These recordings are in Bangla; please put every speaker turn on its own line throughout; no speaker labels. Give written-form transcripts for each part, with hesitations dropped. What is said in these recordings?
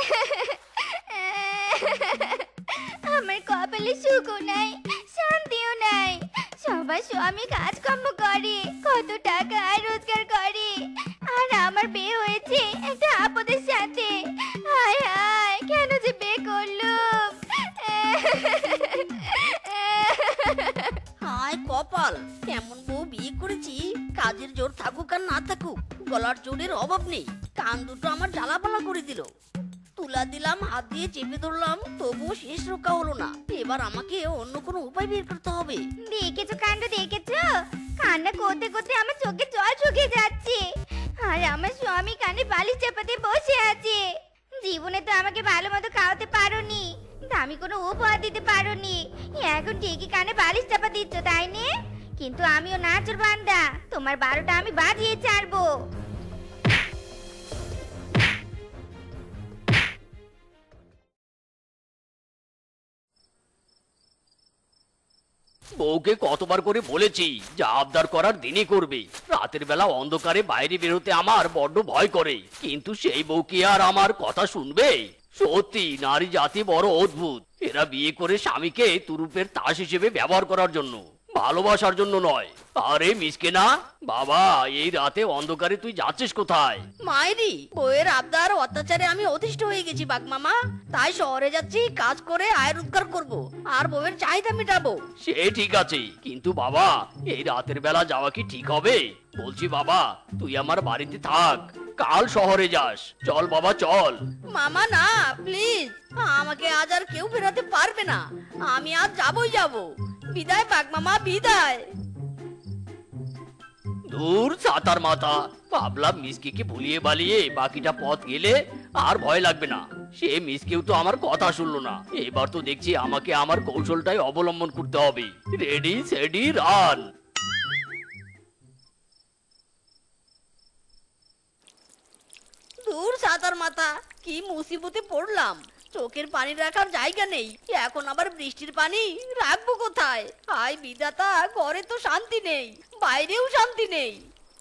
আমার কপালে সুখও নাই, শান্তিও নাই। সবাই স্বামী কাজকর্ম করে, কত টাকা আয় রোজগার করে, আর আমার বিয়ে হয়েছে একটা আপদের সাথে। হায় হায়, কেন যে বিয়ে করলুম।
হায় কপাল, এমন বউ বিয়ে করেছি, কাজের জোর থাকুক আর না থাকুক, গলার জোরের অভাব নেই। কান দুটো আমার জ্বালাপালা করে দিল। তুলা দিলাম, হাত দিয়ে চেপে ধরলাম, তবুও শেষ রক্ষা হলো না। এবার আমাকে অন্য কোনো উপায় বের করতে হবে।
দেখেছো কাণ্ড, দেখেছো? কান্না করতে করতে আমার চোখে জল শুকিয়ে যাচ্ছে, আর আমার স্বামী কানে বালিশ চাপাতে বসে আছে। জীবনে তো আমাকে ভালো মতো খাওয়াতে পারোনি, দামি কোনো উপহার দিতে পারোনি, এখন ঠিকই কানে বালিশ চাপা দিচ্ছ, তাই নে? কিন্তু আমিও নাচর বান্দা, তোমার 12টা আমি বাজিয়ে ছাড়বো।
বউকে কতবার করে বলেছি যা আবদার করার দিনই করবে, রাতের বেলা অন্ধকারে বাইরে বেরোতে আমার বড্ড ভয় করে, কিন্তু সেই বউ কি আর আমার কথা শুনবে? সত্যি নারী জাতি বড় অদ্ভুত। এরা বিয়ে করে স্বামীকে তুরুপের তাস হিসেবে ব্যবহার করার জন্য, ভালোবাসার জন্য নয়। আরে মিসকে না বাবা, এই রাতে অন্ধকারে তুই যাচ্ছিস কোথায়?
মায়েরি, বউয়ের আবদার অত্যাচারে আমি অতিষ্ঠ হয়ে গেছি বাঘ মামা, তাই শহরে যাচ্ছি, কাজ করে আয় রোজগার করব, আর বউয়ের চাহিদা মেটাবো।
সে ঠিক আছে, কিন্তু বাবা এই রাতের বেলা যাওয়া কি ঠিক হবে? বলছি বাবা, তুই আমার বাড়িতে থাক, কাল শহরে যাস। চল বাবা চল।
মামা না, প্লিজ, আমাকে আজ আর কেউ ফেরাতে পারবে না, আমি আজ যাবই যাব। বিদায় বাঘ মামা, বিদায়।
দূর ছাতার মাথা, ভাবলাম মিসকে ভুলিয়ে বালিয়ে বাকিটা পথ গেলে আর ভয় লাগবে না। সে মিসকেও তো আমার কথা শুনলো না। এবার তো দেখছি আমাকে আমার কৌশলটাই অবলম্বন করতে হবে। Ready steady run.
দূর ছাতার মাথা, কি মুসিবতে পড়লাম, চোখের পানি রাখার জায়গা নেই, এখন আবার বৃষ্টির পানি রাখবো কোথায়? হায় বিধাতা, ঘরে তো শান্তি নেই, বাইরেও শান্তি নেই।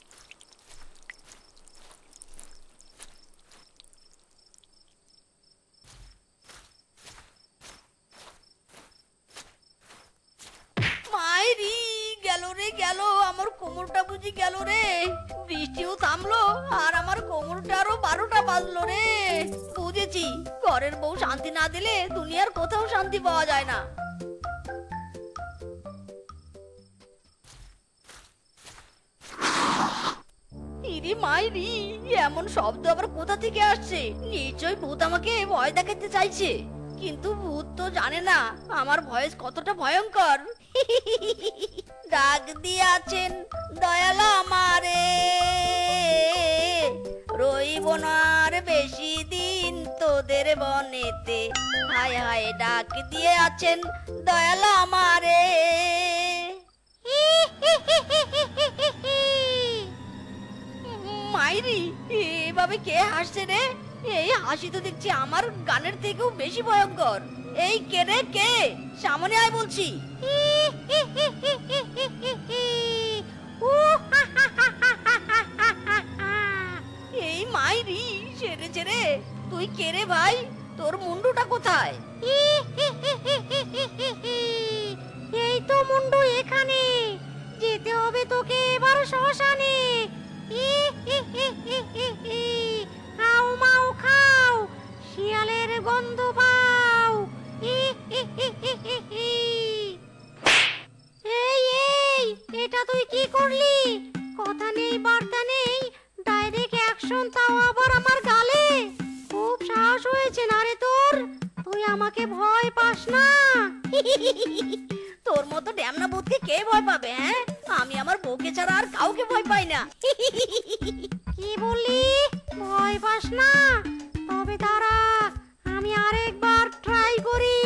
মায়েরি, গেল রে গেল, আমার কোমরটা বুঝি গেল রে। বৃষ্টিও থামলো, আর আমার কোমরটারও 12টা বাজলো রে। বুঝেছি, ঘরের বউ শান্তি না দিলে দুনিয়ার কোথাও শান্তি পাওয়া যায় না। ইরি মাইরি, এমন শব্দ আবার কোথা থেকে আসছে? নিশ্চয়ই ভূত আমাকে ভয় দেখাতে চাইছে, কিন্তু ভূত তো জানে না আমার ভয়েস কতটা ভয়ঙ্কর। ডাক দিয়াছেন দয়াল আমারে, রইব না আর বেশি দিন তোদের বনেতে। হায় হায়, ডাক দিয়াছেন দয়াল আমারে। মাইরি, এভাবে কে হাসছে রে? এই হাসি তো দেখছি আমার গানের থেকেও বেশি ভয়ঙ্কর। এই কে রে, কে? সামনে আয় বলছি। এই মাইরি, সেরেছে রে। তুই কে রে ভাই? তোর মুন্ডুটা কোথায়?
এই তো মুন্ডু এখানে, যেতে হবে তোকে এবার শ্মশানে। খাও মাও খাও, শিয়ালের গন্ধ পাও। এই এই, এটা তুই কি করলি? কথা নেই বার্তা নেই, ডাইরেক্ট অ্যাকশন, তাও আবার আমার গালে। খুব সাহস হয়েছে না রে তোর? তুই আমাকে ভয় পাস না?
তোর মতো ড্যামনা ভূতকে কে ভয় পাবে? হ্যাঁ, আমি আমার বউকে ছাড়া আর কাউকে ভয় পাই না।
কি বললি? ভয় পাস না? তবে দাঁড়া, আমি আরেকবার ট্রাই করি।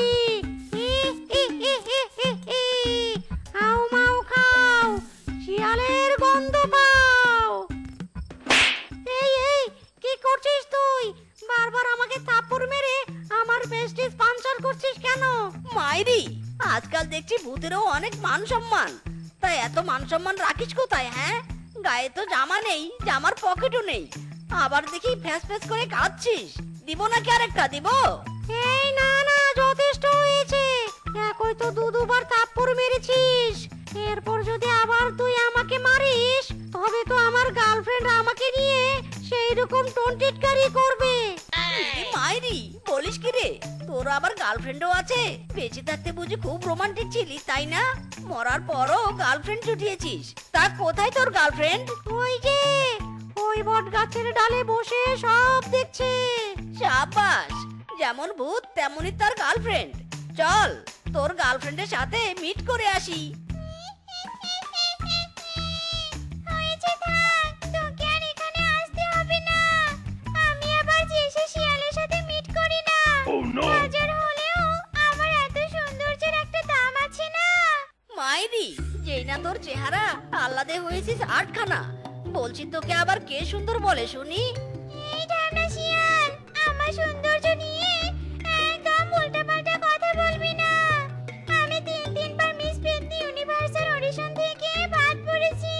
খাও মাও খাও, শিয়ালের গন্ধ পাও। এই এই, কি করছিস তুই? বারবার আমাকে থাপ্পড় মেরে আমার প্রেস্টিজ পাঞ্চার করছিস কেন?
মাইরি, আজকাল দেখছি ভূতেরও অনেক মান সম্মান, তাই এত মান সম্মান রাখিস কোথায়? হ্যাঁ, গায়ে তো জামা নেই, জামার পকেটও নেই, আবার দেখি ফ্যাস ফ্যাস করে কাঁদছিস। দিব নাকি আরেকটা দিব?
এই না না, যথেষ্ট হয়েছে। একই তো দুবার থাপ্পড় মেরেছিস, এরপর যদি আবার তুই আমাকে মারিস তবে তো আমার গার্লফ্রেন্ড আমাকে নিয়ে সেই রকম টন্টিটকারি করবে।
ইরি মাইরি, বলিস কি রে? তোর আবার গার্লফ্রেন্ডও আছে? বেঁচে থাকতে বুঝি খুব রোমান্টিক ছিলি, তাই না? মরার পরও গার্লফ্রেন্ড জুটিয়েছিস। তা কোথায় তোর গার্লফ্রেন্ড?
ওই যে ওই বট গাছের ডালে বসে সব দেখছে।
শাবাশ, যেমন ভূত তেমনই তার গার্লফ্রেন্ড। চল তোর গার্লফ্রেন্ডের সাথে মিট করে আসি।
হয়েছে, থাক, তোকে আর এখানে আসতে হবে না। আমি আবার যে সে শিয়ালের সাথে মিট করি না। হাজার হলেও আমার এত সৌন্দর্যের একটা দাম আছে না।
মাইরি, যেই না তোর চেহারা আহ্লাদে হয়েছিস আটখানা। বলছি তোকে আবার কে সুন্দর বলে শুনি?
এই ঢ্যামনা শিয়াল, আমার সৌন্দর্য নিয়ে একদম উল্টাপাল্টা কথা বলবি না। আমি 3 বার মিস পেতনি ইউনিভার্সাল অডিশন থেকে বাদ পড়েছি।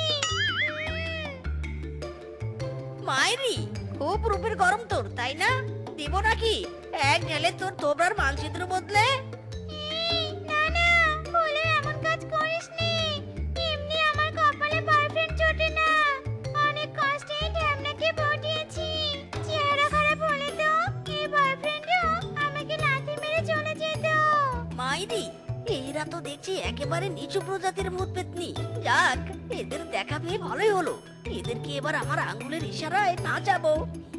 মাইরি, খুব রূপের গরম তোর, তাই না? দিব নাকি এক ঢেলে তোর তোবড়ার মানচিত্র বদলে?
না না, ভুলেও এমন কাজ করিসনি। এমনি আমার কপালে বয়ফ্রেন্ড জোটে না। অনেক কষ্টে এই ঢ্যামনাকে পটিয়েছি। চেহারা খারাপ হলে তো এই বয়ফ্রেন্ডও আমাকে লাথি মেরে চলে যেত।
মাইরি, এরা তো দেখছি একেবারে নিচু প্রজাতির ভূত পেতনি। যাক, এদের দেখা পেয়ে ভালোই হলো। এদেরকে এবার আমার আঙ্গুলের ইশারায় নাচাবো।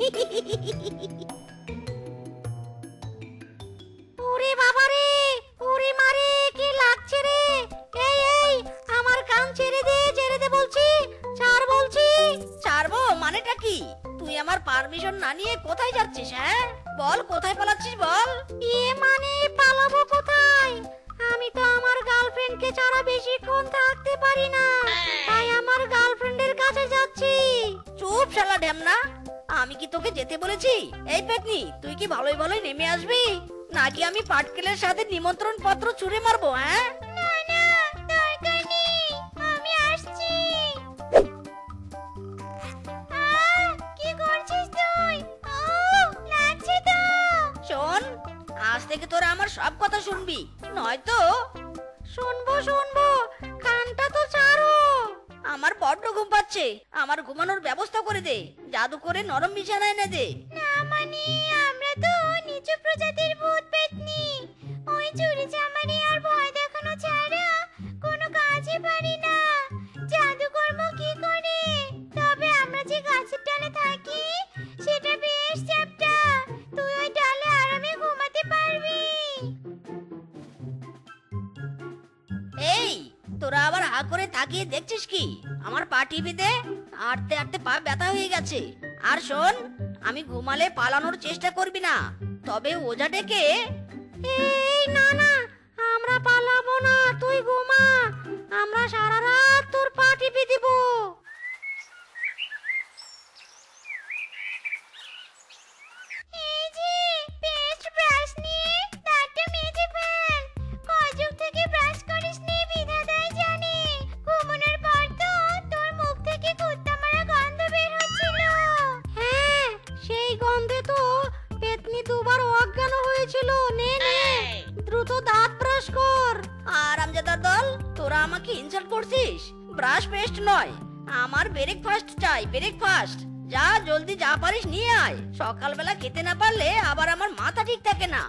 ওরে বাবা রে, ওরে মারে, কি লাগছে রে! এই এই, আমার কান ছেড়ে দে বলছি, ছাড় বলছি।
ছাড়বো মানেটা কি? তুই আমার পারমিশন না নিয়ে কোথায় যাচ্ছিস? হ্যাঁ বল, কোথায় পালাচ্ছিস বল।
মানে পালাবো কোথায়? আমি তো আমার গার্লফ্রেন্ডকে ছাড়া বেশিক্ষণ থাকতে পারি না, তাই আমার গার্লফ্রেন্ডের কাছে যাচ্ছি।
চুপ শালা ঢ্যামনা, আমি কি তোকে যেতে বলেছি? এই পেতনি, তুই কি ভালোই ভালোই নেমে আসবি নাকি আমি পাটকেলের সাথে নিমন্ত্রণ পত্র ছুঁড়ে মারবো? হ্যাঁ
না না, দরকার নেই, আমি আসছি। কি করছিস তুই? লাগছে তো।
শোন, আজ থেকে তোরা আমার সব কথা শুনবি, নয়তো
শুনবো, কানটা তো ছাড়ো।
আমার বড্ড ঘুম পাচ্ছে। আমার ঘুমানোর ব্যবস্থা করে দে, জাদু করে নরম বিছানা এনে দে।
না মানে, আমরা তো নিচু প্রজাতির ভূত পেতনি। ওই চুরি চামারি আর ভয় দেখানো ছাড়া কোনো কাজই পারি না। জাদু করবো কি করে? তবে আমরা যে গাছের ডালে থাকি সেটা বেশ চ্যাপ্টা। তুই ওই ডালে আরামে ঘুমাতে পারবি।
এই, তোরা আবার হা করে তাকিয়ে দেখছিস কি? আমার পা টিপে দে, হাঁটতে হাঁটতে পা ব্যথা হয়ে গেছে। আর শোন, আমি ঘুমালে পালানোর চেষ্টা করবি না, তবে ওঝা ডেকে।
এই না না, আমরা পালাবো না, তুই ঘুমা, আমরা সারা রাত তোর পা টিপে দিব।
এই যে পেস্ট ব্রাশ নিয়ে দাঁতটা মেজে ফেল। কয়যুগ থেকে ব্রাশ করিসনি বিধাতাই জানে। ঘুমানোর পর তো তোর মুখ থেকে কুত্তা মারা গন্ধ বের হচ্ছিল।
হ্যাঁ, সেই গন্ধে তো পেতনি দুবার অজ্ঞান হয়েছিল। নে দ্রুত দাঁত ব্রাশ কর।
আর আমজাদার দল, তোরা আমাকে ইনসাল্ট করছিস? ব্রাশ পেস্ট নয়, আমার ব্রেকফাস্ট চাই, ব্রেকফাস্ট। যা জলদি যা পারিস নিয়ে আয়। সকালবেলা খেতে না পারলে আবার আমার মাথা ঠিক থাকে না।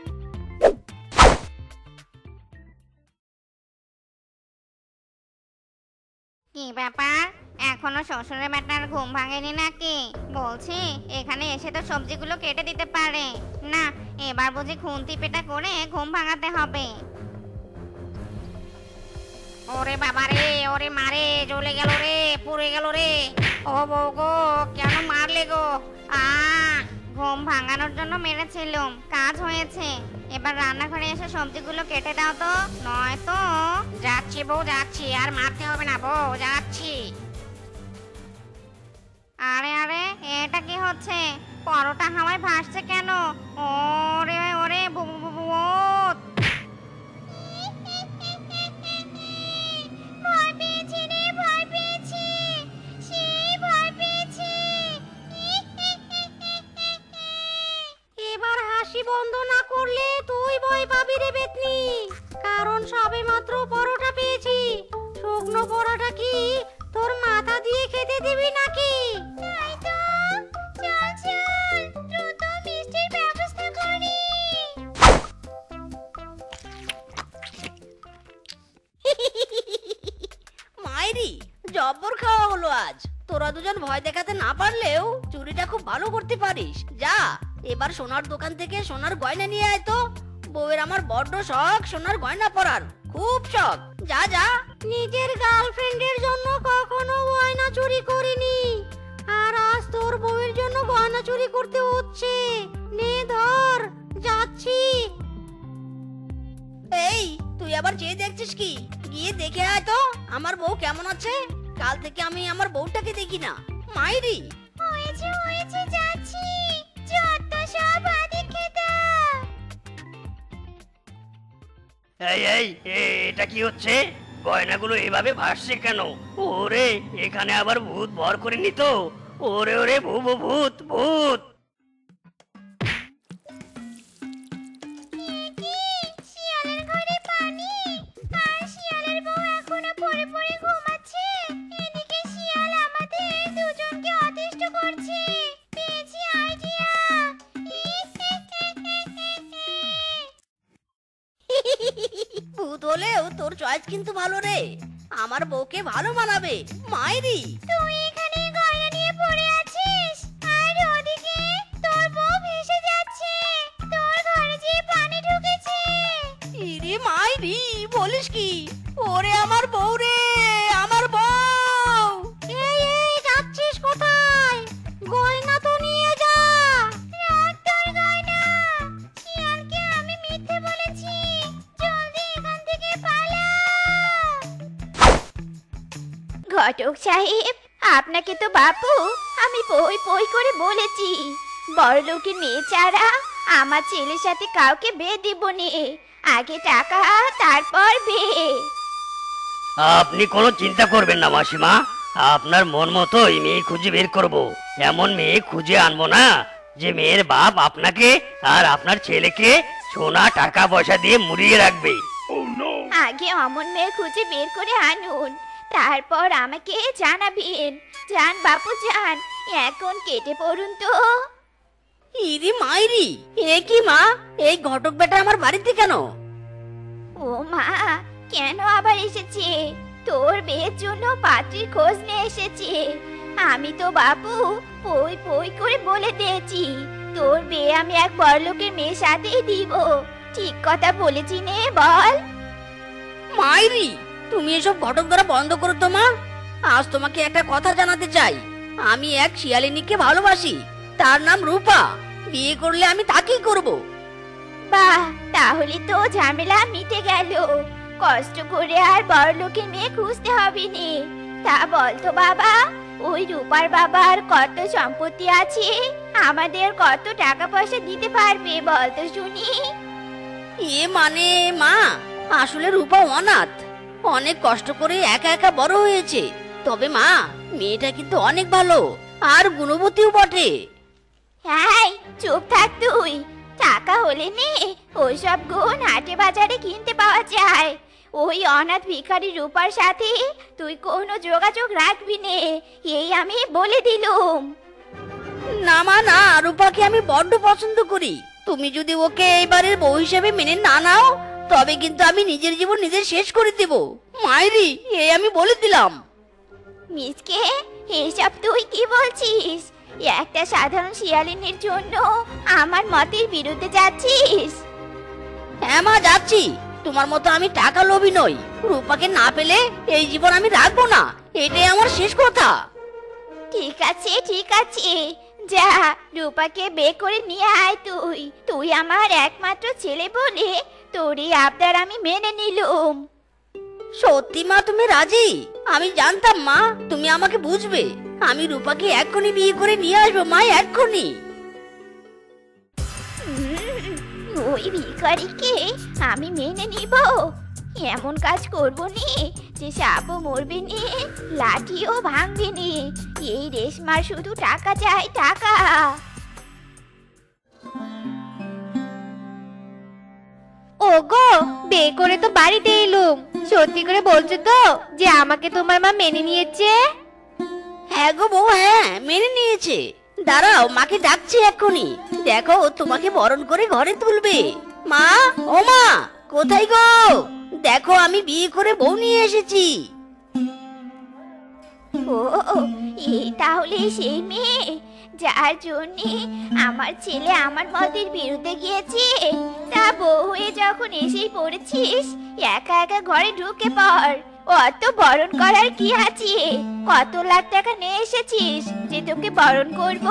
কি ব্যাপার, এখনো শ্বশুরের বেটার ঘুম ভাঙেনি নাকি? বলছি এখানে এসে তো সবজিগুলো কেটে দিতে পারে না। এবার বুঝি খুন্তি পেটা করে ঘুম ভাঙাতে হবে। ওরে বাবা রে, ওরে মারে, জ্বলে গেল রে, পুড়ে গেল রে। ও বউ গো, কেন মারলে গো? ঘুম ভাঙানোর জন্য মেরেছিলাম, কাজ হয়েছে। এবার রান্নাঘরে এসে সবজিগুলো কেটে দাও তো, নয়তো। যাচ্ছি বউ, যাচ্ছি, আর মারতে হবে না বউ, যাচ্ছি। আরে আরে, এটা কি হচ্ছে? পরোটা হাওয়ায় ভাসছে কেন? ওরে ওরে ভূত! ভয় পেয়েছি রে, ভয় পেয়েছি, সেই ভয় পেয়েছি।
হলো আজ। তোরা দুজন ভয় দেখাতে না পারলেও চুরিটা খুব ভালো করতে পারিস। যা, এবার সোনার দোকান থেকে সোনার গয়না নিয়ে আয় তো। বউয়ের আমার বড্ড শখ সোনার গয়না পরার, খুব শখ। যা যা।
নিজের গার্লফ্রেন্ডের জন্য কখনো গয়না চুরি করিনি, আর আজ তোর বউয়ের জন্য গয়না চুরি করতে হচ্ছে। নে ধর, যাচ্ছি।
এই, তুই আবার চেয়ে দেখছিস কি? গিয়ে দেখে আয় তো আমার বউ কেমন আছে। কাল থেকে আমি আমার বউটাকে দেখি না। মাইরি।
হয়েছে হয়েছে, যাচ্ছি। যত সব আদি খেতা।
এই এই এটা কি হচ্ছে? গয়নাগুলো এভাবে ভাসছে কেন? ওরে, এখানে আবার ভূত ভর করেনি তো? ওরে ওরে, ভূত ভূত।
শিয়ালের ঘরে পানি, আর শিয়ালের বউ এখনো পড়ে পড়ে ঘুমাচ্ছে। এদিকে শিয়াল আমাদের দুজনকে অতিষ্ঠ করছে। পেয়েছি আইডিয়া।
ভূত হলেও তোর চয়েস কিন্তু ভালো রে। আমার বউকে ভালো মানাবে। মাইরি।
তুই এখানে গয়না নিয়ে পড়ে আছিস, আর ওদিকে তোর বউ ভেসে যাচ্ছে। তোর ঘরে যে পানি ঢুকেছে।
ইরে মাইরি, বলিস কি? ওরে আমার বউ রে, আমার বউ।
এই এই, যাচ্ছিস কোথায়? গয়না তো নিয়ে যা।
রাখ তোর গয়না। শিয়ালকে আমি মিথ্যে বলেছি। জলদি এখান থেকে পালা। ঘটক সাহেব, আপনাকে তো বাপু আমি পই পই করে বলেছি, বড়লোকের মেয়ে ছাড়া আমার ছেলের সাথে কাউকে বিয়ে দিব নে। আগে টাকা, তারপর বিয়ে।
আপনি কোনো চিন্তা করবেন না মাসিমা, আপনার মন মতোই মেয়ে খুঁজে বের করব। এমন মেয়ে খুঁজে আনবো না যে মেয়ের বাপ আপনাকে আর আপনার ছেলেকে সোনা টাকা পয়সা দিয়ে মুড়িয়ে রাখবে।
আগে অমন মেয়ে খুঁজে বের করে আনুন, তারপর আমাকে জানাবেন। যান বাপু যান, এখন কেটে পড়ুন তো।
ইরে মাইরি, এ কি মা? এই ঘটক বেটা আমার বাড়িতে কেন?
ও মা, কেন আবার এসেছে? তোর বিয়ের জন্য পাত্রীর খোঁজ নিয়ে এসেছে। আমি তো বাপু পই পই করে বলে দিয়েছি, তোর বিয়ে আমি এক বড়লোকের মেয়ের সাথেই দিব। ঠিক কথা বলেছি নে, বল।
মাইরি, তুমি এসব ঘটক ধরা বন্ধ করো তো মা। আজ তোমাকে একটা কথা জানাতে চাই। আমি এক শিয়ালিনীকে ভালোবাসি, তার নাম রূপা। বিয়ে করলে আমি তাকেই করব।
বাহ, তাহলে তো ঝামেলা মিটে গেল। কষ্ট করে আর বড়লোকের মেয়ে খুঁজতে হবে নে। তা বলতো বাবা, ওই রূপার বাবার কত সম্পত্তি আছে? আমাদের কত টাকা পয়সা দিতে পারবে বলতো শুনি।
এ মানে মা, আসলে রূপা অনাথ। অনেক কষ্ট করে একা একা বড় হয়েছে। তবে মা, মেয়েটা কিন্তু অনেক ভালো আর গুণবতীও বটে।
হ্যাঁ, চুপ থাক তুই। টাকা হলে নে, ওইসব গুণ হাটে বাজারে কিনতে পাওয়া যায়। ওই অনাথ ভিখারি রূপার সাথে তুই কোনো যোগাযোগ রাখবি নে, এই আমি বলে দিলুম।
না মা না, রূপাকে আমি বড্ড পছন্দ করি। তুমি যদি ওকে এই বাড়ির বউ হিসেবে মেনে না নাও, তবে কিন্তু আমি নিজের জীবন নিজে শেষ করে দেব। মাইরি, এই আমি বলে দিলাম।
মিসকে, এসব তুই কি বলছিস? একটা সাধারণ শিয়ালিনীর জন্য আমার মতের বিরুদ্ধে যাচ্ছিস?
হ্যাঁ মা, যাচ্ছি। তোমার মতো আমি টাকা লোভী নই। রূপাকে না পেলে এই জীবন আমি রাখবো না, এটাই আমার শেষ কথা।
ঠিক আছে ঠিক আছে, যা রূপাকে বে করে নিয়ে আয়। তুই আমার একমাত্র ছেলে বলে তোর এই আবদার আমি মেনে নিলুম।
সত্যি মা, তুমি রাজি? আমি জানতাম মা তুমি আমাকে বুঝবে। আমি রূপাকে এক্ষুনি বিয়ে করে নিয়ে আসবো মা, এক্ষুনি।
ওই ভিখারিকে আমি মেনে নিব? এমন কাজ করব নি যে সাপও মরবে নি, লাঠিও ভাঙবে নি। এই রেশমার শুধু টাকা চাই, টাকা।
ওগো, বিয়ে করে তো বাড়িতে এলুম। সত্যি করে বলছো তো যে আমাকে তোমার মা মেনে নিয়েছে?
হ্যাঁ গো বউ, হ্যাঁ মেনে নিয়েছে। দাঁড়াও, মাকে ডাকছি এক্ষুনি। দেখো, তোমাকে বরণ করে ঘরে তুলবে। মা, ও মা, কোথায় গো? দেখো, আমি বিয়ে করে বউ নিয়ে এসেছি।
ও এই তাহলে সেই মেয়ে যার জন্যে আমার ছেলে আমার মতের বিরুদ্ধে গিয়েছে। তা বউ হয়ে যখন এসেই পড়েছিস, একা একা ঘরে ঢুকে পড়। অত বরণ করার কি আছে? কত লাখ টাকা নিয়ে এসেছিস যে তোকে বরণ করব?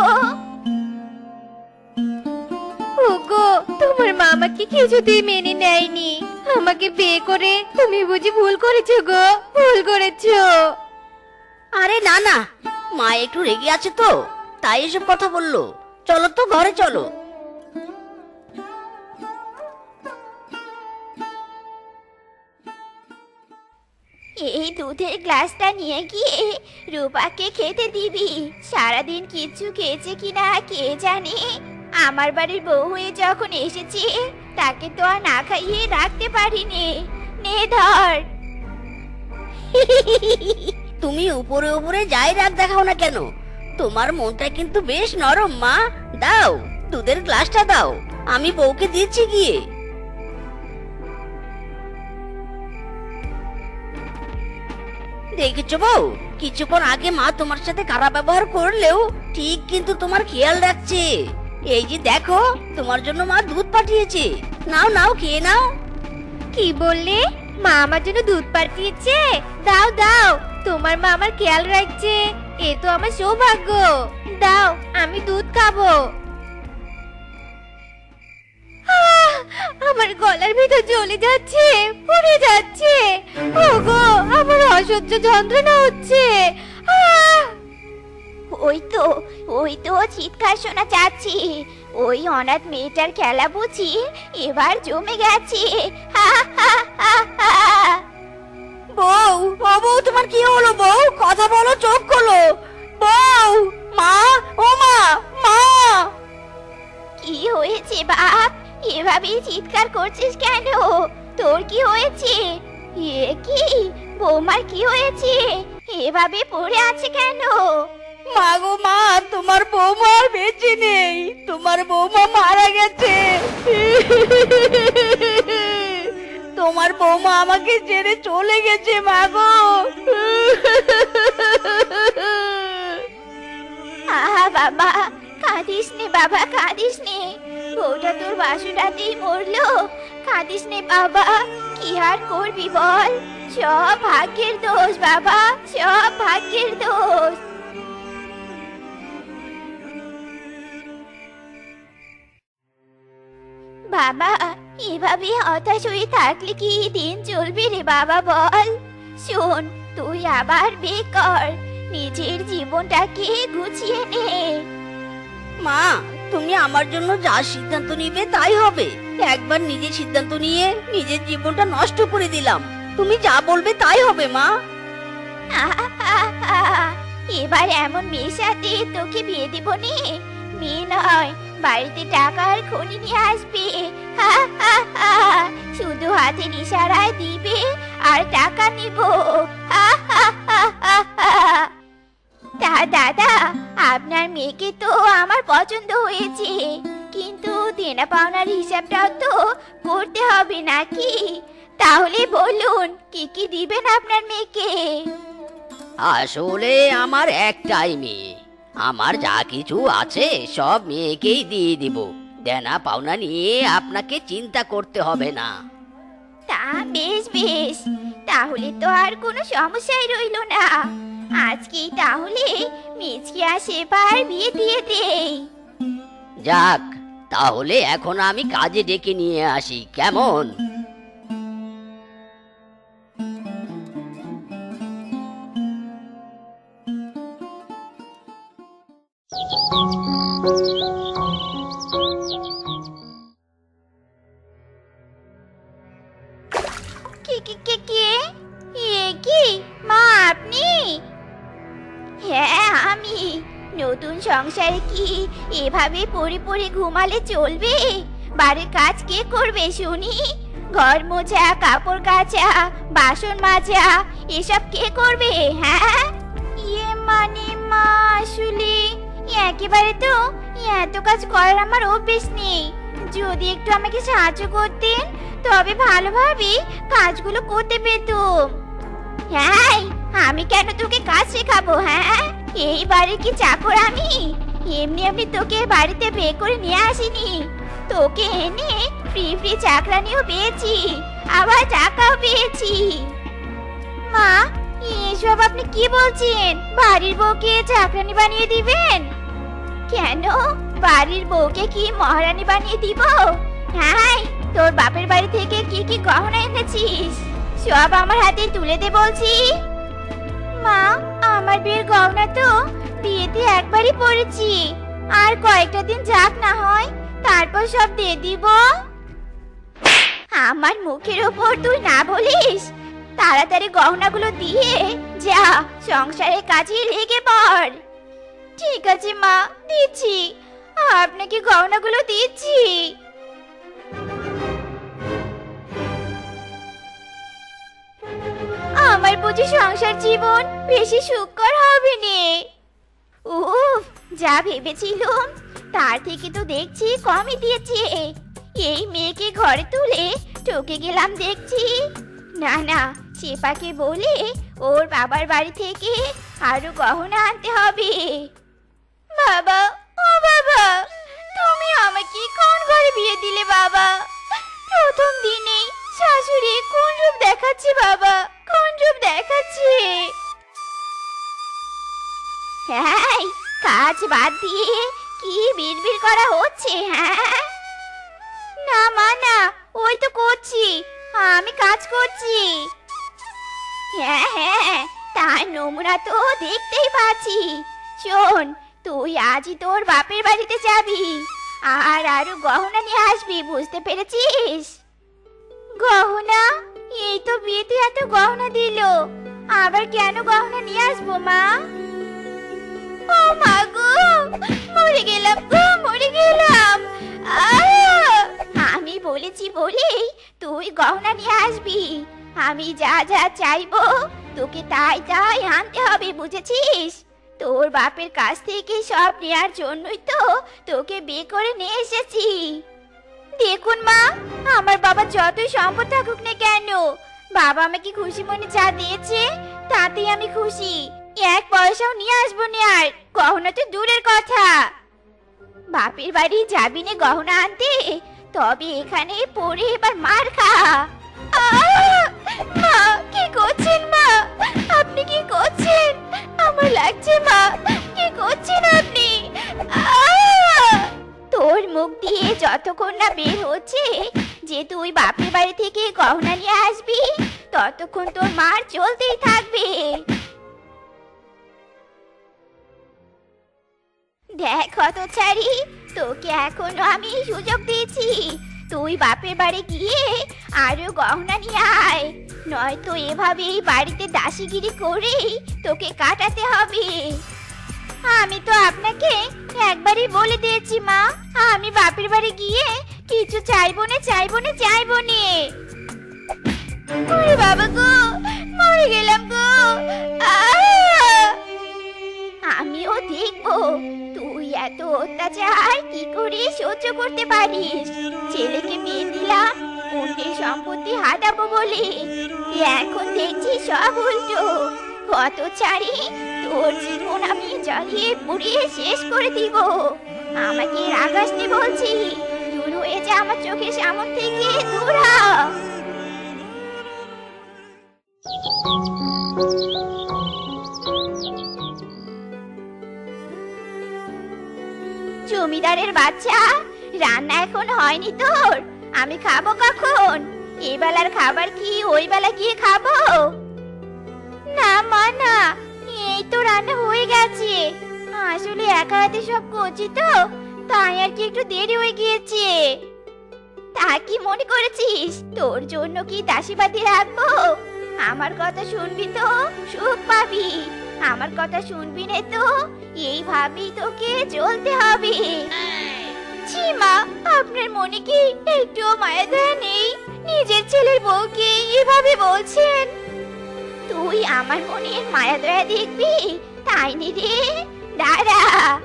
ওগো, তোমার মা আমাকে কিছুতেই মেনে নেয়নি। আমাকে বিয়ে করে তুমি বুঝি ভুল করেছো গো, ভুল করেছো।
আরে না না, মা একটু রেগে আছে তো, তাই এসব কথা বললো। চলো তো ঘরে চলো।
এই দুধের গ্লাসটা নিয়ে গিয়ে রূপাকে খেতে দিবি। সারাদিন কিচ্ছু খেয়েছে কিনা কে জানে। আমার বাড়ির বউ হয়ে যখন এসেছে, তাকে তো আর না খাইয়ে রাখতে পারিনি। নে ধর।
তুমি উপরে উপরে যাই রাগ দেখাও না কেন, তোমার মনটা কিন্তু বেশ নরম মা। দাও, দুধের গ্লাসটা দাও, আমি বউকে দিচ্ছি গিয়ে। দেখেছো বউ, কিছুক্ষণ আগে মা তোমার সাথে খারাপ ব্যবহার করলেও ঠিক কিন্তু তোমার খেয়াল রাখছে। এই যে দেখো, তোমার জন্য মা দুধ পাঠিয়েছে। নাও নাও, খেয়ে নাও।
কি বললে? মা আমার জন্য দুধ পাঠিয়েছে? দাও দাও, তোমার মা আমার খেয়াল রাখছে, এ তো আমার সৌভাগ্য। দাও, আমি দুধ খাবো। আমার গলার ভিতর জ্বলে যাচ্ছে, পুড়ে যাচ্ছে। ওগো, আমার অসহ্য যন্ত্রণা হচ্ছে।
ওই তো চিৎকার শোনা যাচ্ছে। ওই অনাথ মেয়েটার খেলা বুঝি এবার জমে গেছে। হা হা হা হা।
বউ, ও বউ, তোমার কি হলো বউ? কথা বলো, চোখ খোলো। বউ, মা, ও মা, মা।
কি হয়েছে বাপ? এভাবে চিৎকার করছিস কেন? তোর কি হয়েছে? এ কি, বৌমার কি হয়েছে? এভাবে পড়ে আছে কেন?
মা গো মা, তোমার বৌমা আর বেঁচে নেই। তোমার বৌমা মারা গেছে। তোমার বৌমা আমাকে ছেড়ে চলে গেছে মা গো।
আহা বাবা, কাঁদিস নে বাবা, কাঁদিস নে। বউটা তোর বাসুটাতেই মরলো। কাঁদিস নে বাবা, কি আর করবি বল। সব ভাগ্যের দোষ বাবা, সব ভাগ্যের দোষ। বাবা, এভাবে হতাশ হয়ে থাকলে কি দিন চলবে রে বাবা বল। শোন, তুই আবার বিয়ে কর, নিজের জীবনটাকে গুছিয়ে নে।
মা, তুমি আমার জন্য যা সিদ্ধান্ত নিবে তাই হবে। একবার নিজের সিদ্ধান্ত নিয়ে নিজের জীবনটা নষ্ট করে দিলাম। তুমি যা বলবে তাই হবে মা।
এবার এমন মেয়ের সাথে তোকে বিয়ে দিব নে। মেয়ে নয়, বাড়িতে টাকার খনি নিয়ে আসবে। শুধু হাতে ইশারায় দিবে আর টাকা নিব। তা দাদা, আপনার মেয়েকে তো আমার পছন্দ হয়েছে, কিন্তু দেনা পাওনার হিসাবটাও তো করতে হবে নাকি? তাহলে বলুন, কি কি দিবেন আপনার মেয়েকে?
আসলে আমার একটাই মেয়ে, আমার যা কিছু আছে সব মেয়েকেই দিয়ে দিব। দেনা পাওনা নিয়ে আপনাকে চিন্তা করতে হবে না।
তা বেশ বেশ, তাহলে তো আর কোনো সমস্যাই রইল না। আজকেই তাহলে মিচকে আসে বার বিয়ে দিয়ে দেই।
যাক, তাহলে এখন আমি কাজে ডেকে নিয়ে আসি, কেমন?
কে কে কে কে? এ কি মা, আপনি? হ্যাঁ আমি। নতুন সংসারে কি এভাবে পড়ে পড়ে ঘুমালে চলবে? বাড়ির কাজ কে করবে শুনি? ঘর মোছা, কাপড় কাচা, বাসন মাজা, এসব কে করবে? হ্যাঁ, ইয়ে মানে মা, আসলে একেবারে তো এত কাজ করার আমার অভ্যেস নেই। যদি একটু আমাকে সাহায্য করতেন, তবে ভালোভাবে কাজগুলো করতে পেতাম। হ্যাঁ, আমি কেন তোকে কাজ শেখাবো? হ্যাঁ, এই বাড়ির কি চাকর আমি? এমনি এমনি তোকে বাড়িতে বিয়ে করে নিয়ে আসিনি। তোকে এনে ফ্রি ফ্রি চাকরানিও পেয়েছি, আবার টাকাও পেয়েছি। মা, এসব আপনি কি বলছেন? বাড়ির বউকে চাকরানি বানিয়ে দিবেন? কেন, বাড়ির বউকে কি মহারানী বানিয়ে দিব? হ্যাঁ, তোর বাপের বাড়ি থেকে কি কি গহনা এনেছিস সব আমার হাতে তুলে দে বলছি। মা, আমার বিয়ের গহনা তো বিয়েতে একবারই পরেছি, আর কয়েকটা দিন যাক না হয়, তারপর সব দিয়ে দিব। আমার মুখের ওপর তুই না বলিস। তাড়াতাড়ি গহনাগুলো দিয়ে যা, সংসারের কাজে লেগে পড়। ঠিক আছে মা, দিচ্ছি। আপনাকে গহনাগুলো দিচ্ছি। আমার বুঝি সংসার জীবন বেশি সুখকর হবে নে। উফ, যা ভেবেছিলাম তার থেকে তো দেখছি কমই দিয়েছে। এই মেয়েকে ঘরে তুলে ঠকে গেলাম দেখছি। না না, শেফাকে বলে ওর বাবার বাড়ি থেকে আরো গহনা আনতে হবে। বাবা, ও বাবা, তুমি আমাকে কোন ঘরে বিয়ে দিলে বাবা? প্রথম দিনেই শাশুড়ি কোন রূপ দেখাচ্ছে বাবা, কোন রূপ দেখাচ্ছে? হ্যাঁ, কাজ বাদ দিয়ে কি বিড়বিড় করা হচ্ছে? হ্যাঁ, না মা না, ওই তো করছি, আমি কাজ করছি। হ্যাঁ হ্যাঁ, তার নমুনা তো দেখতেই পাচ্ছি। শোন, তুই আজই তোর বাপের বাড়িতে যাবি, আর আরো গহনা নিয়ে আসবি, বুঝতে পেরেছিস? গহনা? এই তো বিয়েতে এত গহনা দিল, আবার কেন গহনা নিয়ে আসবো মা? ও মা গো, মরে গেলাম গো, মরে গেলাম। আমি বলেছি বলেই তুই গহনা নিয়ে আসবি। আমি যা যা চাইবো তোকে তাই তাই আনতে হবে, বুঝেছিস? তোর বাপের কাছ থেকে সব নেয়ার জন্যই তো তোকে বিয়ে করে নিয়ে এসেছি। দেখুন মা, আমার বাবা যতই সম্পদ থাকুক না কেন, বাবা আমাকে খুশি মনে যা দিয়েছে তাতেই আমি খুশি। এক পয়সাও নিয়ে আসবো না, আর গহনা তো দূরের কথা। বাপের বাড়ি যাবি না গহনা আনতে, তবে এখানে পড়ে এবার মার খা। মা, কি করছেন মা? আপনি কি করছেন? আমার লাগছে মা, কি করছেন আপনি? তোর মুখ দিয়ে যতক্ষণ না বের হচ্ছে যে তুই বাপের বাড়ি থেকে গহনা নিয়ে আসবি, ততক্ষণ তোর মার চলতেই থাকবে। দেখ হতচারী, তোকে এখনো আমি সুযোগ দিয়েছি। তুই বাপের বাড়ি গিয়ে আরো গহনা নিয়ে আয়, নয়তো এভাবেই বাড়িতে দাসীগিরি করেই তোকে কাটাতে হবে। আমি তো আপনাকে একবারই বলে দিয়েছি মা, আমি বাপের বাড়ি গিয়ে কিছু চাইবো না, চাইবো না, চাইবো না। ওরে বাবা গো, মরে গেলাম গো। আমিও দেখবো তুই এত অত্যাচার কি করে সহ্য করতে পারিস। ছেলেকে বিয়ে দিলাম অন্যের সম্পত্তি হাতাবো বলে, এখন দেখছি সব উল্টো। হতচারী, তোর জীবন আমি জ্বালিয়ে পুড়িয়ে শেষ করে দিব। আমাকে রাগাস নি বলছি, দূর হয়ে যা আমার চোখের সামনে থেকে, দূর হ। জমিদারের বাচ্চা, রান্না এখন হয়নি তোর? আমি খাবো কখন? এই বেলার খাবার কি ওই বেলা গিয়ে খাবো? না মা না, এই তো রান্না হয়ে গেছে। আসলে একা হাতে সব করছি তো, তাই আর কি একটু দেরি হয়ে গিয়েছে। তা কি মনে করেছিস তোর জন্য কি দাসীবাদী রাখবো? আমার কথা শুনবি তো সুখ পাবি, আমার কথা শুনবি না তো এইভাবেই তোকে চলতে হবে। ছি মা, আপনার মনে কি একটুও মায়া দয়া নেই? নিজের ছেলের বউকে এভাবে বলছেন। তুই আমার মনের মায়া দয়া দেখবি, তাই নি রে, দাঁড়া।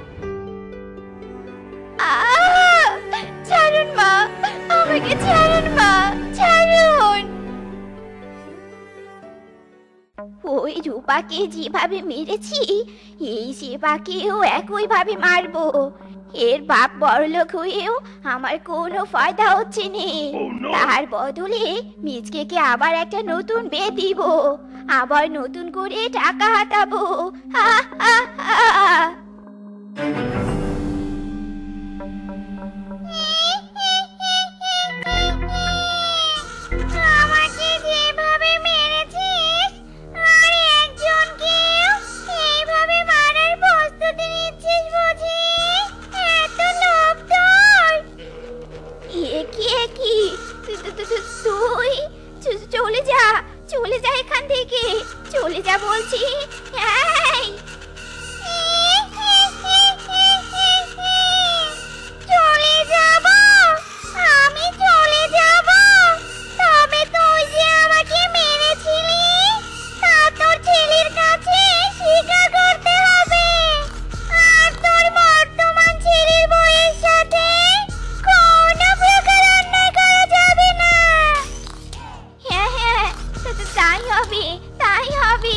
ছাড়ুন মা, আমাকে ছাড়ুন মা, ছাড়ুন। ওই ওই রূপাকে যেভাবে মেরেছি এই সেবাকেও একইভাবে মারবো। এর বাপ বড়লোক হয়েও আমার কোনো ফায়দা হচ্ছে না। তার বদলে মিচকেকে আবার একটা নতুন বিয়ে দিব, আবার নতুন করে টাকা হাতাবো। হা হা হা। আমাকে যেভাবে মেরেছিস আর একজনকেও এইভাবে মারার প্রস্তুতি নিচ্ছিস বুঝি? এত লোভ তোর? কি তুই চলে যা, চলে যা এখান থেকে, চলে যা বলছি। এই চলে যাব, আমি চলে যাব, তবে তুই যে আমাকে মেরেছিলি তা তোর ছেলের কাছে স্বীকার করতে হবে। আর তোর বর্তমান ছেলের বউয়ের সাথে কোনো প্রকার অন্যায় করা যাবে না। হ্যাঁ হ্যাঁ, তাই হবে, তাই হবে।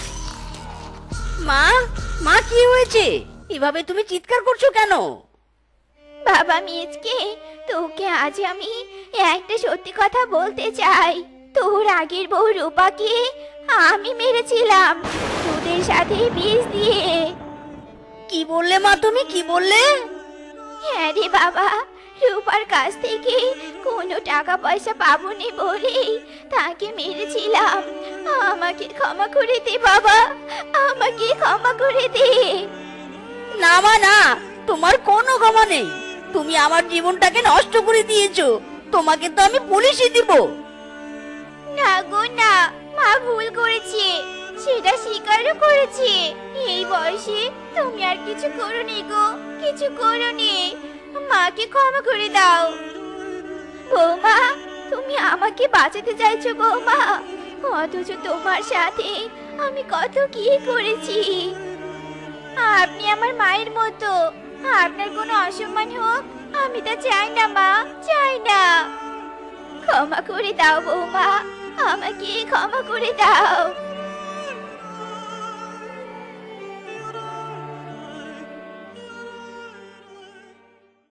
মা, মা কি হয়েছে? এভাবে তুমি চিৎকার করছো কেন?
বাবা মিচকে, তোকে আজ আমি একটা সত্যি কথা বলতে চাই। তোর আগের বউ রূপাকে আমি মেরেছিলাম তোদের সাথে বিষ দিয়ে।
কি বললে মা, তুমি কি বললে?
হ্যাঁ রে বাবা, রূপার কাছ থেকে কোনো টাকা পয়সা পাবনি বলেই তাকে মেরেছিলাম। আমাকে ক্ষমা করে দে বাবা, আমাকে ক্ষমা করে দে।
না মা না, তোমার কোনো ক্ষমা নেই। তুমি আমার জীবনটাকে নষ্ট করে দিয়েছো, তোমাকে তো আমি পুলিশে দিব।
না গো না, মা ভুল করেছে, সেটা স্বীকারও করেছে। এই বয়সে তুমি আর কিছু করোনি গো, কিছু করোনি। মাকে ক্ষমা করে দাও। বৌমা, তুমি আমাকে বাঁচাতে চাইছো বৌমা, অথচ তোমার সাথে আমি কত কি করেছি। আপনি আমার মায়ের মতো, আপনার কোনো অসম্মান হোক আমি তা চাই না মা, চাই না। ক্ষমা করে দাও বৌমা, আমাকে ক্ষমা করে দাও।